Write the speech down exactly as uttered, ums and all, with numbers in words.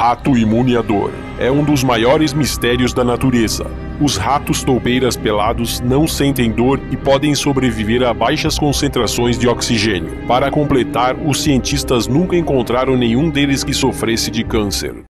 rato imune à dor. É um dos maiores mistérios da natureza. Os ratos toupeiras pelados não sentem dor e podem sobreviver a baixas concentrações de oxigênio. Para completar, os cientistas nunca encontraram nenhum deles que sofresse de câncer.